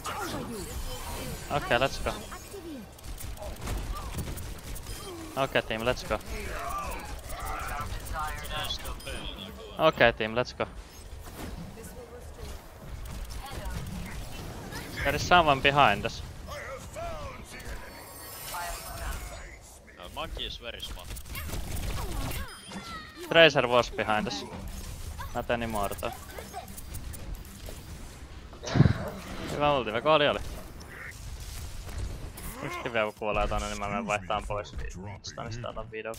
Okay, let's go. Okay, team, let's go. Okay, team, let's go. There is someone behind us. Monkey is very smart. Tracer was behind us. Not anymore though. Hyvä ulti, VEKU oli. Yksikin vielä kun kuolee tonne, niin mä menen vaihtaan pois. Stanista otan video.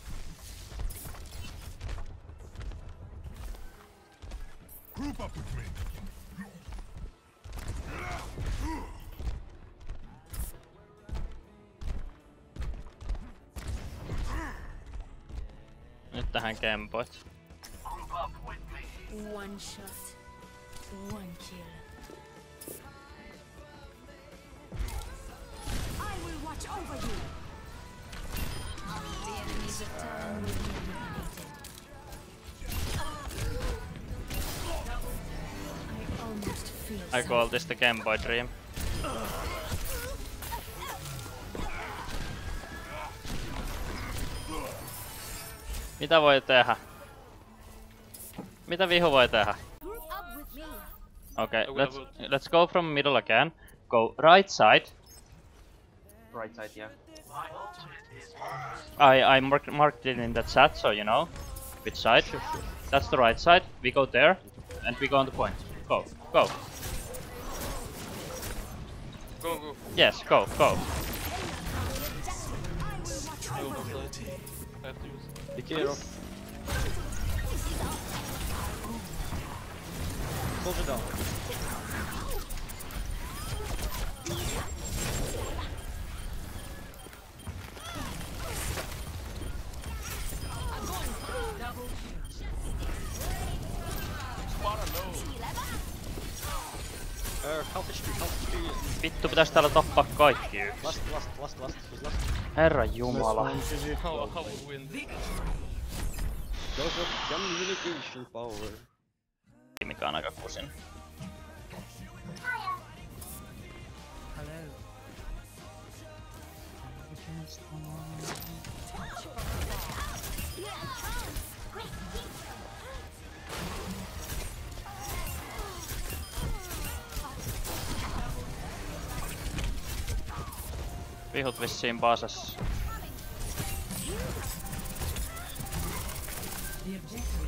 Nyt tähän kempoit. One shot, one kill. I will watch over you. The enemies of time will be eliminated. I almost feel. I call this the Game Boy dream. Mitä voi tehdä? Mitä vihu voi tehdä? Okay, let's go from middle again. Go right side. Right side, yeah. I marked it in the chat, so you know which side. That's the right side. We go there, and we go on the point. Go, go. Go, go. Yes, go, go. Be careful. Hold it down. Help HP. Vittu, pitäis täällä tappaa kaikki yksi. Last. Herra jumala. How we win this? Those are communication power. Mikä on aika kusin. Vihut vissiin basessa. The objective